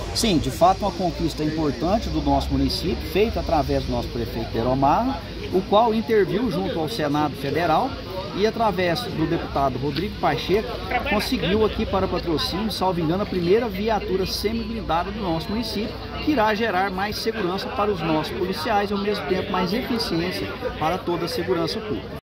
Sim, de fato uma conquista importante do nosso município, feita através do nosso prefeito Peromar, o qual interviu junto ao Senado Federal e através do deputado Rodrigo Pacheco conseguiu aqui para Patrocínio, salvo engano, a primeira viatura semi-blindada do nosso município, que irá gerar mais segurança para os nossos policiais e ao mesmo tempo mais eficiência para toda a segurança pública.